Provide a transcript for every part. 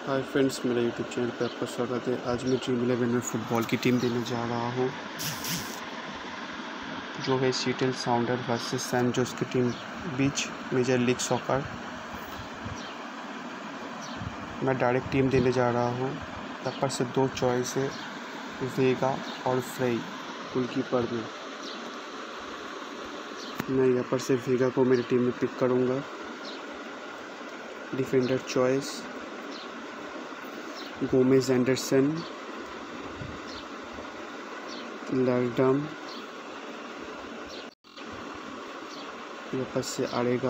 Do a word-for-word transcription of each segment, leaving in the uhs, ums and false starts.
हाय friends, मेरे YouTube channel पर आपका स्वागत है। आज मैं ड्रीम इलेवन में फ़ुटबॉल की टीम देने जा रहा हूँ, जो है Seattle Sounder versus San Jose की टीम बीच मेजर लीग सॉकर। मैं डायरेक्ट टीम देने जा रहा हूँ। यहाँ पर से दो चॉइस है, वेगा और फ्रेई गोलकीपर में। मैं यहाँ पर से वेगा को मेरी टीम में पिक करूँगा। डिफेंडर चॉइस गोमेज एंडरसन, लर्डम, यहाँ पर से आरेगा,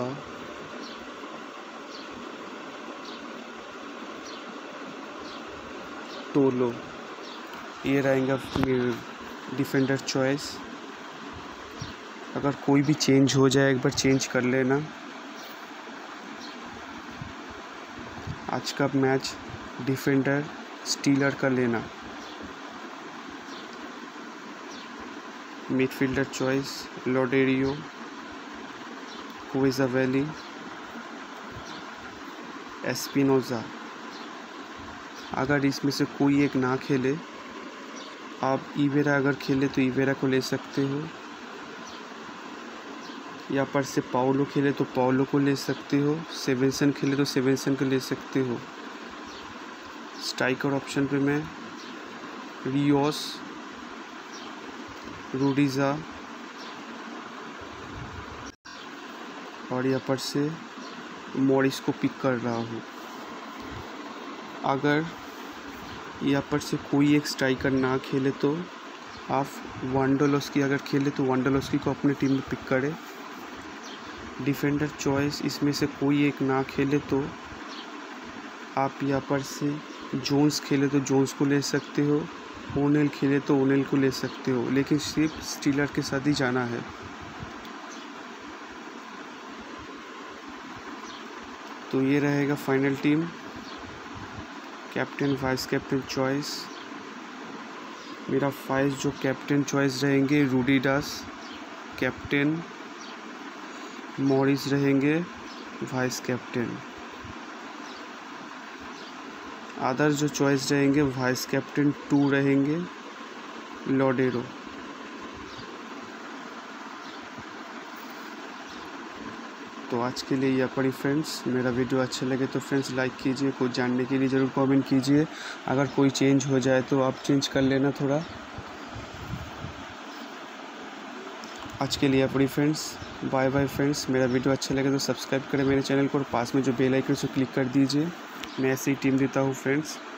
टोलो। ये रहेगा डिफेंडर चॉइस। अगर कोई भी चेंज हो जाए एक बार चेंज कर लेना। आज का मैच डिफेंडर स्टीलर का लेना। मिडफील्डर चॉइस लोडेरियो, कुइज़ावेली, एस्पिनोज़ा। अगर इसमें से कोई एक ना खेले, आप इवेरा अगर खेले तो इवेरा को ले सकते हो। यहाँ पर से पाउलो खेले तो पाउलो को ले सकते हो। सेवेंसन खेले तो सेवेंसन को ले सकते हो। स्ट्राइकर ऑप्शन पे मैं रियोस, रूडिजा और यहाँ पर से मॉरिस को पिक कर रहा हूँ। अगर यहाँ पर से कोई एक स्ट्राइकर ना खेले तो आप वांडोलोस्की अगर खेले तो वांडोलोस्की को अपने टीम में पिक करें। डिफेंडर चॉइस इसमें से कोई एक ना खेले तो आप यहाँ पर से जोन्स खेले तो जोन्स को ले सकते हो। ओनेल खेले तो ओनेल को ले सकते हो, लेकिन सिर्फ स्टीलर के साथ ही जाना है। तो ये रहेगा final team. Captain vice captain choice, मेरा वाइस जो कैप्टन चॉइस रहेंगे रूडिडास, कैप्टन मॉरिस रहेंगे वाइस कैप्टन। अदर जो चॉइस रहेंगे वाइस कैप्टन टू रहेंगे लोडेरो। तो आज के लिए यहाँ पर फ्रेंड्स, मेरा वीडियो अच्छा लगे तो फ्रेंड्स लाइक कीजिए। कुछ जानने के लिए ज़रूर कमेंट कीजिए। अगर कोई चेंज हो जाए तो आप चेंज कर लेना थोड़ा। आज के लिए यहाँ पर फ्रेंड्स, बाय बाय फ्रेंड्स। मेरा वीडियो अच्छा लगे तो सब्सक्राइब करें मेरे चैनल को और पास में जो बेल आइकन से क्लिक कर दीजिए। मैं ऐसी ही टीम देता हूँ फ्रेंड्स।